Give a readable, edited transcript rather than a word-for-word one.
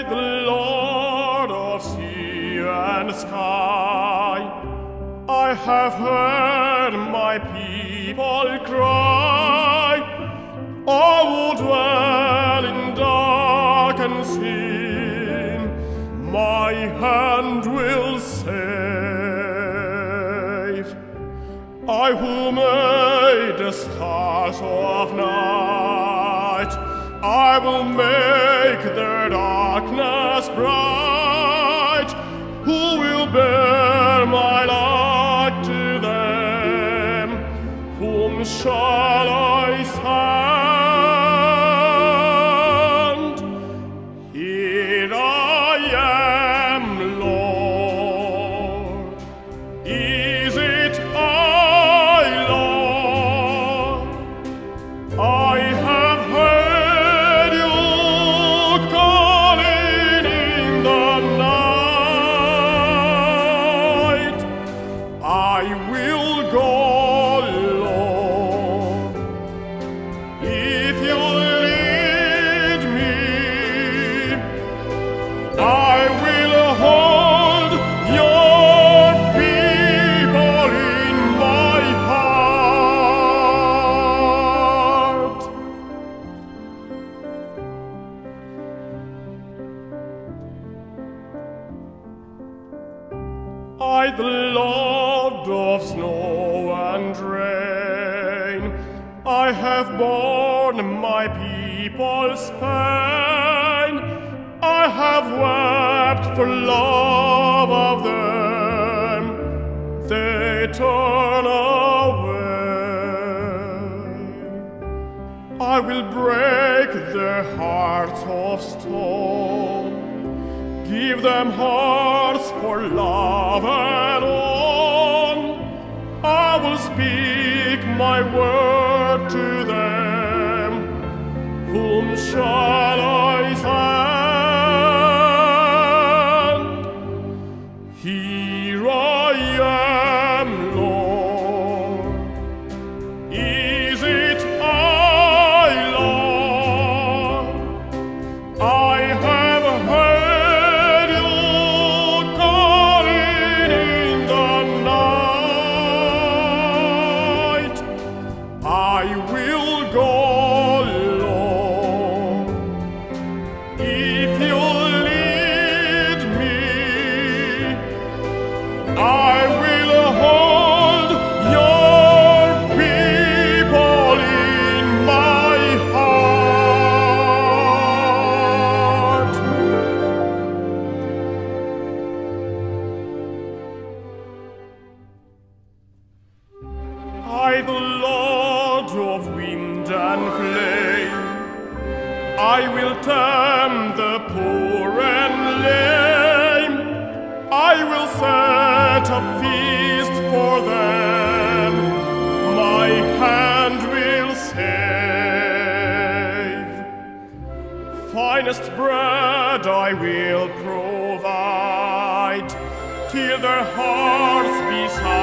the Lord of sea and sky, I have heard my people cry, all who dwell in dark and sin, my hand will save. I who made the stars of night, I will make their darkness bright. Who will bear my light to them? Whom shall I send? Here I am, Lord. Is it I, Lord? I have heard you calling in the night. I will go, Lord, if you lead me. I will hold your people in my heart. I, the Lord of snow and rain, I have borne my people's pain. I have wept for love of them. They turn away. I will break their hearts of stone, give them hearts for love alone. I will speak my word to them. Whom shall I send? Here I am, Lord. Is it I, Lord? I have heard you calling in the night. I will go, Lord, if you lead me. I will hold your people in my heart. I, the Lord of wind and flame, I will turn the poor and lame. I will set a feast for them. My hand will save. Finest bread I will provide, till their hearts be satisfied.